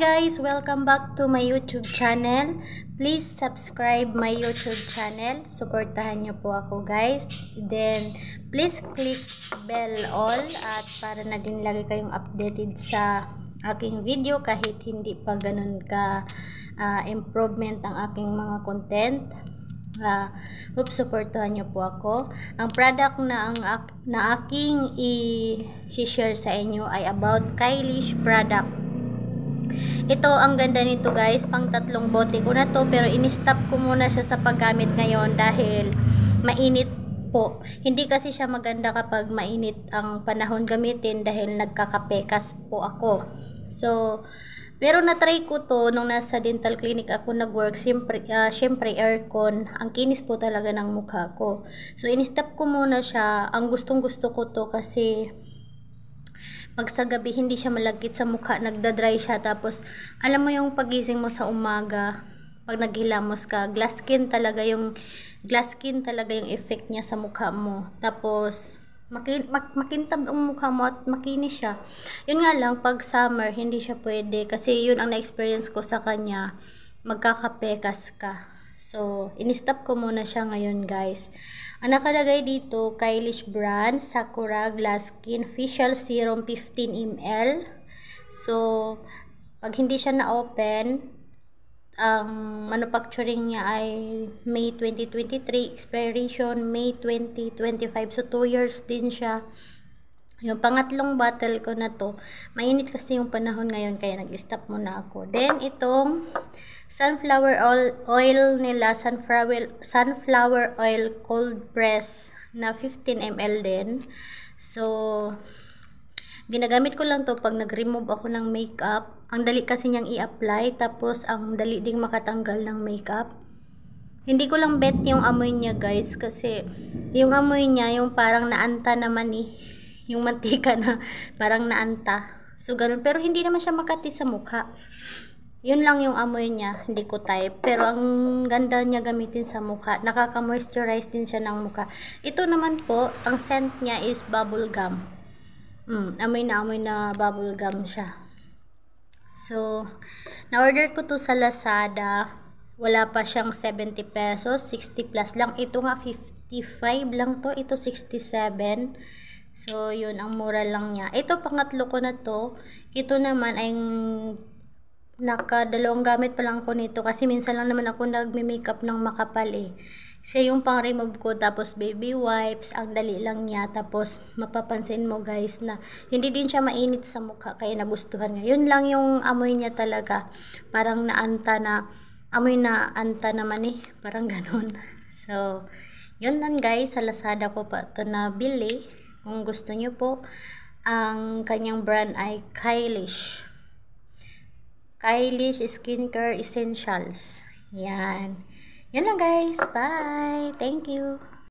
guys, welcome back to my YouTube channel. Please subscribe my YouTube channel. Suportahan niyo po ako guys. Then please click bell all at para na din lagi kayong updated sa aking video kahit hindi pa ganun ka improvement ang aking mga content. Hope supportahan niyo po ako. Ang product na aking i-share sa inyo ay about Kylish product. Ito, ang ganda nito guys, pang 3 bote ko na to, pero in-stop ko muna siya sa paggamit ngayon dahil mainit po. Hindi kasi siya maganda kapag mainit ang panahon gamitin dahil nagkakapekas po ako. So, pero na-try ko to nung nasa dental clinic ako nag-work. Siyempre aircon, ang kinis po talaga ng mukha ko. So, in-stop ko muna siya. Ang gustong-gusto ko to kasi pag sa gabi hindi siya malagkit sa mukha, nagda-dry siya, tapos alam mo yung pagising mo sa umaga pag naghilamos ka, glass skin talaga yung effect niya sa mukha mo, tapos makintab ang mukha mo at makinis siya. Yun nga lang, pag summer hindi siya pwede kasi yun ang na-experience ko sa kanya, magkakapekas ka. So, in-stop ko muna siya ngayon guys. Ang nakalagay dito, Kylish brand, Sakura Glass Skin Facial Serum 15 ml. So, pag hindi siya na-open, ang manufacturing niya ay May 2023, expiration May 2025. So, 2 years din siya. Yung pangatlong bottle ko na to, mainit kasi yung panahon ngayon kaya nag-stop muna ako. Then itong sunflower oil nila, sunflower oil cold press na 15 ml din. So ginagamit ko lang to pag nag-remove ako ng makeup. Ang dali kasi niyang i-apply, tapos ang dali ding makatanggal ng makeup. Hindi ko lang bet yung amoy niya guys, kasi yung amoy niya yung parang naanta naman yung mantika na parang naanta. So, ganun. Pero hindi naman siya makati sa mukha. Yun lang yung amoy niya. Hindi ko type. Pero ang ganda niya gamitin sa mukha. Nakaka-moisturize din siya ng mukha. Ito naman po, ang scent niya is bubble gum. Amoy na bubble gum siya. So, na-order ko to sa Lazada. Wala pa siyang 70 pesos. 60 plus lang. Ito nga 55 lang to. Ito 67. So, yun, ang mura lang niya. Ito, pangatlo ko na to. Ito naman ay nakadalawang gamit pa lang ako nito. Kasi minsan lang naman ako nagme-makeup ng makapal Siya yung pang-remove ko. Tapos, baby wipes. Ang dali lang niya. Tapos, mapapansin mo guys na hindi din siya mainit sa mukha. Kaya nagustuhan niya. Yun lang yung amoy niya talaga. Parang naanta na. Amoy na anta naman Parang ganun. So, yun lang guys. Sa Lazada ko pa ito nabili. Kung gusto nyo po, ang kanyang brand ay Kylish. Kylish Skincare Essentials. Yan. Yan lang guys. Bye. Thank you.